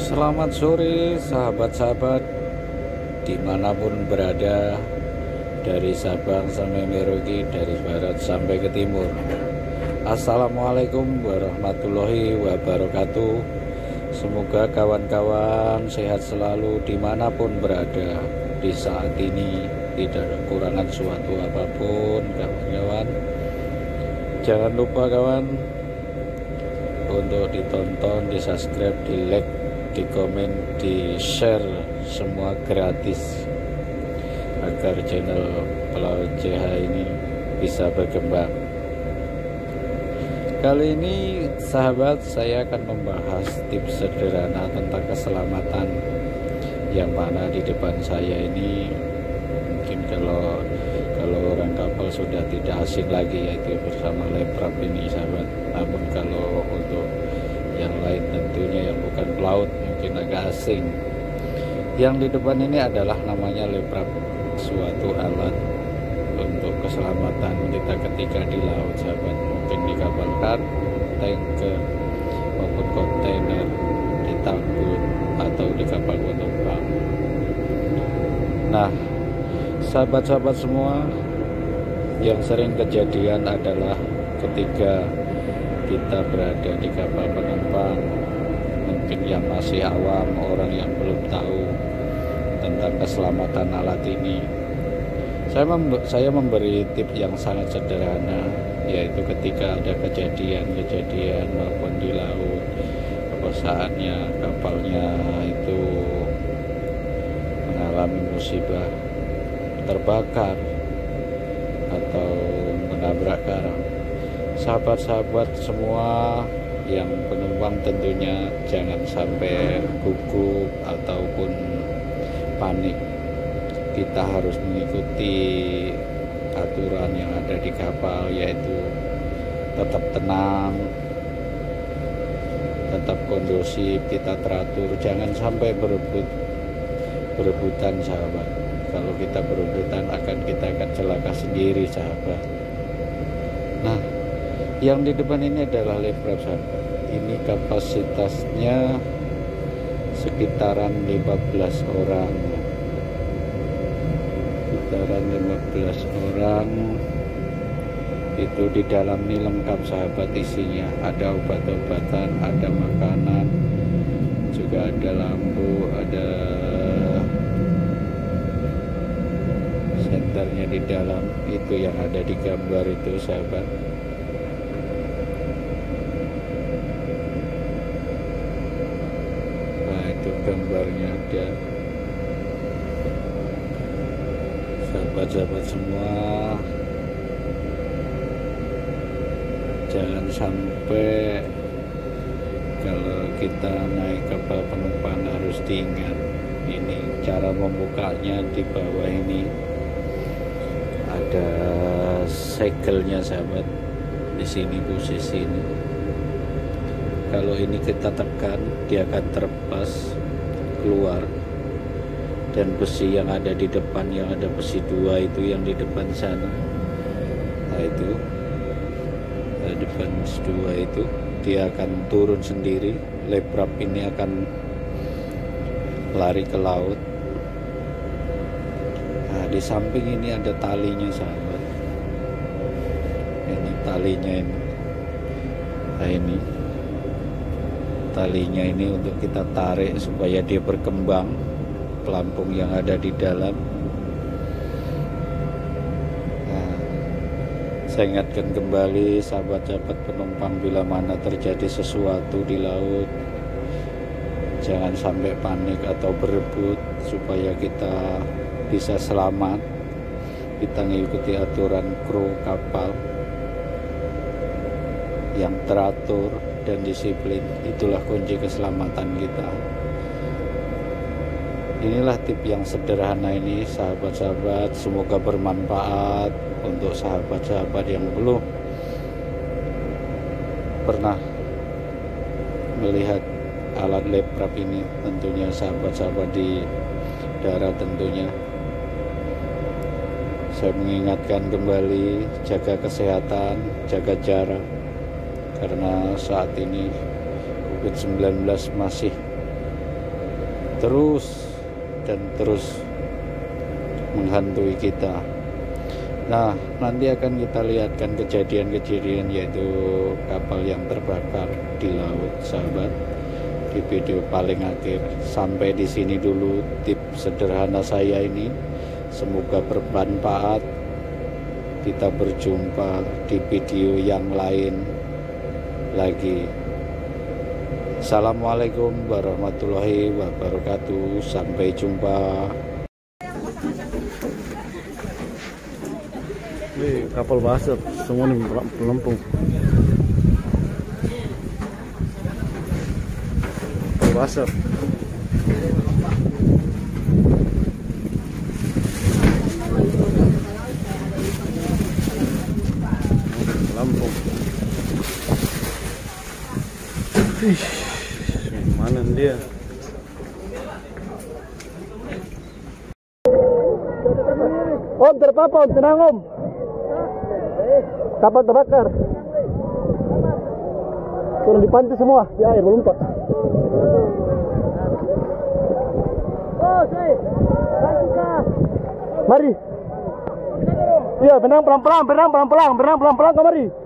Selamat sore sahabat-sahabat dimanapun berada, dari Sabang sampai Merauke, dari barat sampai ke timur. Assalamualaikum warahmatullahi wabarakatuh. Semoga kawan-kawan sehat selalu dimanapun berada di saat ini, tidak ada kekurangan suatu apapun kawan-kawan. Jangan lupa kawan untuk ditonton, di subscribe, di like, di komen, di share, semua gratis agar channel Pelaut CH ini bisa berkembang. Kali ini sahabat, saya akan membahas tips sederhana tentang keselamatan, yang mana di depan saya ini mungkin kalau orang kapal sudah tidak asing lagi, yaitu bersama Leprap ini sahabat. Namun kalau untuk yang lain tentunya yang bukan pelaut mungkin agak asing. Yang di depan ini adalah namanya Leprap, suatu alat untuk keselamatan kita ketika di laut sahabat, mungkin di kapal kar, tanker maupun kontainer, di tangkut atau di kapal penumpang. Nah sahabat-sahabat semua, yang sering kejadian adalah ketika kita berada di kapal penumpang, mungkin yang masih awam, orang yang belum tahu tentang keselamatan alat ini, saya memberi tips yang sangat sederhana, yaitu ketika ada kejadian maupun di laut, saatnya kapalnya itu mengalami musibah, terbakar atau menabrak karang, sahabat-sahabat semua yang penumpang tentunya jangan sampai gugup ataupun panik. Kita harus mengikuti aturan yang ada di kapal, yaitu tetap tenang, tetap kondusif, kita teratur, jangan sampai berebutan sahabat. Kalau kita berebutan kita akan celaka sendiri sahabat. Nah yang di depan ini adalah Leprap sahabat. Ini kapasitasnya sekitaran 15 orang. Itu di dalam ini lengkap sahabat isinya. Ada obat-obatan, ada makanan, juga ada lampu, ada senternya di dalam. Itu yang ada di gambar itu sahabat. Nah itu gambarnya ada. Sahabat-sahabat semua, jangan sampai kalau kita naik kapal penumpang harus diingat ini cara membukanya. Di bawah ini ada segelnya sahabat, di sini posisi ini. Kalau ini kita tekan, dia akan terlepas keluar, dan besi yang ada di depan, yang ada besi 2 itu yang di depan sana, nah itu depan 2 itu dia akan turun sendiri. Leprap ini akan lari ke laut. Nah di samping ini ada talinya sahabat, ini talinya ini. Nah ini talinya ini untuk kita tarik supaya dia berkembang, pelampung yang ada di dalam. Nah, saya ingatkan kembali sahabat-sahabat penumpang, bila mana terjadi sesuatu di laut, jangan sampai panik atau berebut, supaya kita bisa selamat. Kita mengikuti aturan kru kapal yang teratur dan disiplin, itulah kunci keselamatan kita. Inilah tips yang sederhana ini sahabat-sahabat, semoga bermanfaat untuk sahabat-sahabat yang belum pernah melihat alat Leprap ini. Tentunya sahabat-sahabat di darat, tentunya saya mengingatkan kembali, jaga kesehatan, jaga jarak, karena saat ini COVID-19 masih terus dan terus menghantui kita. Nah, nanti akan kita lihatkan kejadian-kejadian yaitu kapal yang terbakar di laut, sahabat, di video paling akhir. Sampai di sini dulu tips sederhana saya ini. Semoga bermanfaat. Kita berjumpa di video yang lain lagi. Assalamualaikum warahmatullahi wabarakatuh. Sampai jumpa. Ini kapal basah semua nih pelampung. Kapal basah. Pelampung. Ih, mana dia? Om, terpapa, om, tenang om. Kapal terbakar. Turun di pantai semua, di air melompat. Mari. Iya, berenang pelan-pelan, berenang pelan-pelan, berenang pelan-pelan, mari.